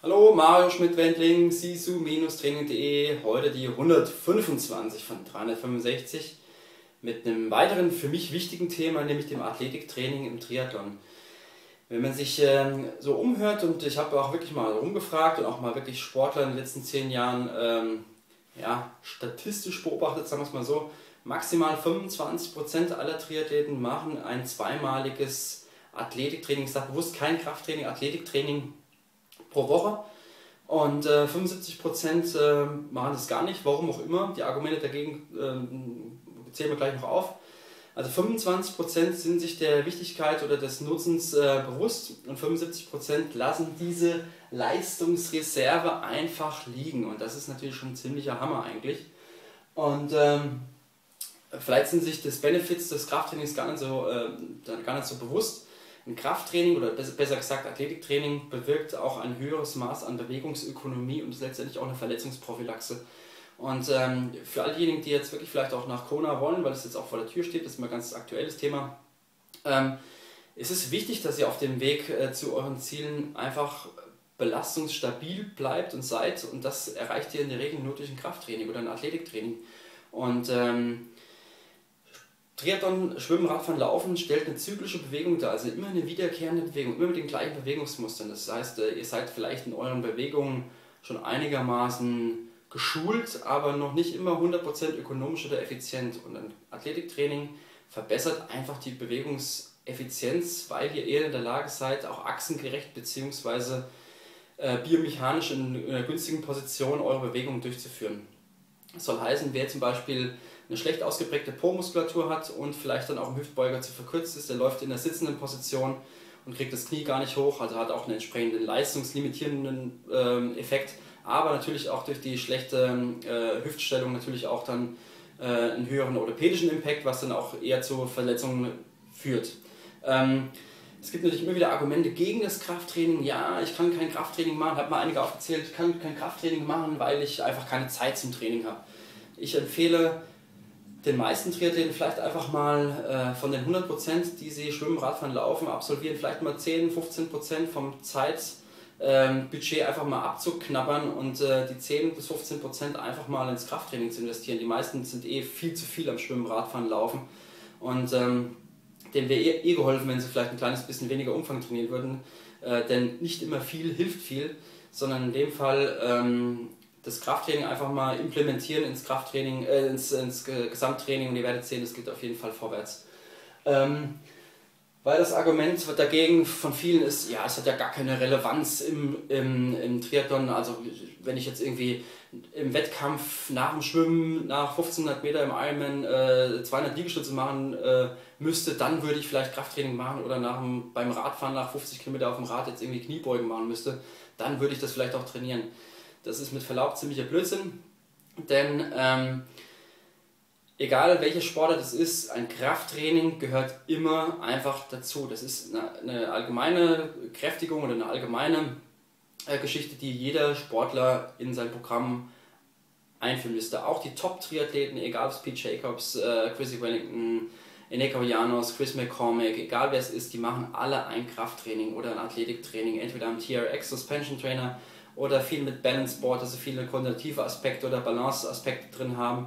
Hallo, Mario Schmidt-Wendling, sisu-training.de, heute die 125 von 365 mit einem weiteren für mich wichtigen Thema, nämlich dem Athletiktraining im Triathlon. Wenn man sich so umhört, und ich habe auch wirklich mal rumgefragt und auch mal wirklich Sportler in den letzten 10 Jahren statistisch beobachtet, sagen wir es mal so, maximal 25% aller Triathleten machen ein zweimaliges Athletiktraining, ich sage bewusst kein Krafttraining, Athletiktraining pro Woche, und 75% machen das gar nicht, warum auch immer. Die Argumente dagegen zählen wir gleich noch auf. Also 25% sind sich der Wichtigkeit oder des Nutzens bewusst, und 75% lassen diese Leistungsreserve einfach liegen, und das ist natürlich schon ein ziemlicher Hammer eigentlich. Und vielleicht sind sich des Benefits des Krafttrainings gar nicht so bewusst. Ein Krafttraining oder besser gesagt Athletiktraining bewirkt auch ein höheres Maß an Bewegungsökonomie und ist letztendlich auch eine Verletzungsprophylaxe. Und für all diejenigen, die jetzt wirklich vielleicht auch nach Kona wollen, weil es jetzt auch vor der Tür steht, das ist mal ein ganz aktuelles Thema, es ist wichtig, dass ihr auf dem Weg zu euren Zielen einfach belastungsstabil bleibt und seid, und das erreicht ihr in der Regel nur durch ein Krafttraining oder ein Athletiktraining. Und Triathlon, Schwimmen, Radfahren, Laufen stellt eine zyklische Bewegung dar, also immer eine wiederkehrende Bewegung, immer mit den gleichen Bewegungsmustern. Das heißt, ihr seid vielleicht in euren Bewegungen schon einigermaßen geschult, aber noch nicht immer 100% ökonomisch oder effizient. Und ein Athletiktraining verbessert einfach die Bewegungseffizienz, weil ihr eher in der Lage seid, auch achsengerecht bzw. biomechanisch in einer günstigen Position eure Bewegungen durchzuführen. Das soll heißen, wer zum Beispiel eine schlecht ausgeprägte Po-Muskulatur hat und vielleicht dann auch im Hüftbeuger zu verkürzt ist, der läuft in der sitzenden Position und kriegt das Knie gar nicht hoch, also hat auch einen entsprechenden leistungslimitierenden Effekt, aber natürlich auch durch die schlechte Hüftstellung natürlich auch dann einen höheren orthopädischen Impact, was dann auch eher zu Verletzungen führt. Es gibt natürlich immer wieder Argumente gegen das Krafttraining. Ja, ich kann kein Krafttraining machen, habe mal einige aufgezählt, ich kann kein Krafttraining machen, weil ich einfach keine Zeit zum Training habe. Ich empfehle den meisten Triathleten vielleicht einfach mal von den 100%, die sie schwimmen, Radfahren, laufen, absolvieren, vielleicht mal 10-15% vom Zeitbudget einfach mal abzuknabbern und die 10-15% einfach mal ins Krafttraining zu investieren. Die meisten sind viel zu viel am Schwimmen, Radfahren, Laufen, und denen wäre geholfen, wenn sie vielleicht ein kleines bisschen weniger Umfang trainieren würden, denn nicht immer viel hilft viel, sondern in dem Fall das Krafttraining einfach mal implementieren ins Krafttraining, ins Gesamttraining, und ihr werdet sehen, das geht auf jeden Fall vorwärts. Weil das Argument dagegen von vielen ist, ja, es hat ja gar keine Relevanz im Triathlon, also wenn ich jetzt irgendwie im Wettkampf nach dem Schwimmen, nach 1500 Meter im Ironman 200 Liegestütze machen müsste, dann würde ich vielleicht Krafttraining machen, oder beim Radfahren nach 50 Kilometer auf dem Rad jetzt irgendwie Kniebeugen machen müsste, dann würde ich das vielleicht auch trainieren. Das ist mit Verlaub ziemlicher Blödsinn, denn egal welcher Sportart es ist, ein Krafttraining gehört immer einfach dazu. Das ist eine allgemeine Kräftigung oder eine allgemeine Geschichte, die jeder Sportler in sein Programm einführen müsste. Auch die Top-Triathleten, egal ob es Pete Jacobs, Chrissy Wellington, Eneko Janos, Chris McCormick, egal wer es ist, die machen alle ein Krafttraining oder ein Athletiktraining, entweder am TRX Suspension Trainer oder viel mit Balance Board, also viele koordinative Aspekte oder Balance-Aspekte drin haben.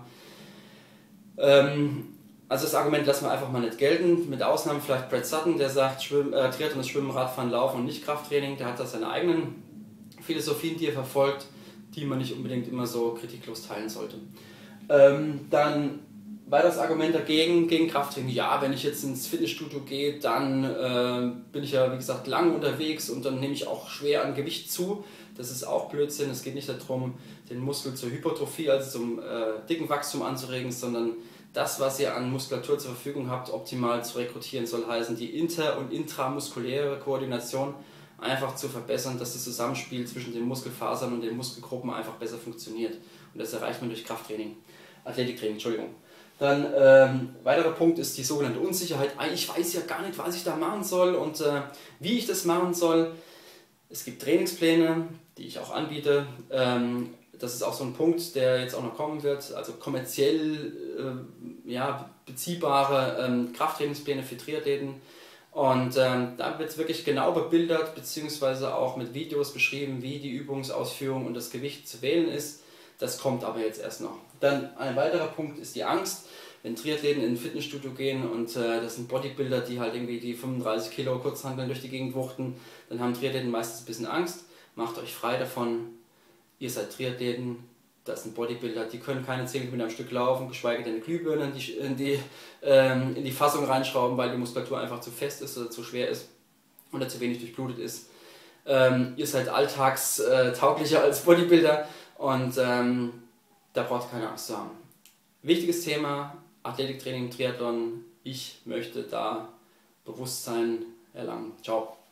Also das Argument lassen wir einfach mal nicht gelten, mit Ausnahmen vielleicht Brad Sutton, der sagt, Triathlon ist Schwimmen, Radfahren, Laufen und nicht Krafttraining. Der hat da seine eigenen Philosophien, die er verfolgt, die man nicht unbedingt immer so kritiklos teilen sollte. Dann war das Argument gegen Krafttraining, ja, wenn ich jetzt ins Fitnessstudio gehe, dann bin ich ja wie gesagt lang unterwegs und dann nehme ich auch schwer an Gewicht zu. Das ist auch Blödsinn. Es geht nicht darum, den Muskel zur Hypertrophie, also zum dicken Wachstum anzuregen, sondern das, was ihr an Muskulatur zur Verfügung habt, optimal zu rekrutieren, soll heißen, die inter- und intramuskuläre Koordination einfach zu verbessern, dass das Zusammenspiel zwischen den Muskelfasern und den Muskelgruppen einfach besser funktioniert. Und das erreicht man durch Athletiktraining, Entschuldigung. Dann weiterer Punkt ist die sogenannte Unsicherheit. Ich weiß ja gar nicht, was ich da machen soll und wie ich das machen soll. Es gibt Trainingspläne, die ich auch anbiete. Das ist auch so ein Punkt, der jetzt auch noch kommen wird. Also kommerziell beziehbare Krafttrainingspläne für Triathleten. Und da wird es wirklich genau bebildert, beziehungsweise auch mit Videos beschrieben, wie die Übungsausführung und das Gewicht zu wählen ist. Das kommt aber jetzt erst noch. Dann ein weiterer Punkt ist die Angst. Wenn Triathleten in ein Fitnessstudio gehen und das sind Bodybuilder, die halt irgendwie die 35 Kilo Kurzhanteln durch die Gegend wuchten, dann haben Triathleten meistens ein bisschen Angst. Macht euch frei davon. Ihr seid Triathleten, das sind Bodybuilder, die können keine 10 Kilometer am Stück laufen, geschweige denn eine Glühbirne in die Fassung reinschrauben, weil die Muskulatur einfach zu fest ist oder zu schwer ist oder zu wenig durchblutet ist. Ihr seid alltagstauglicher als Bodybuilder und da braucht ihr keine Angst zu haben. Wichtiges Thema, Athletiktraining, Triathlon. Ich möchte da Bewusstsein erlangen. Ciao.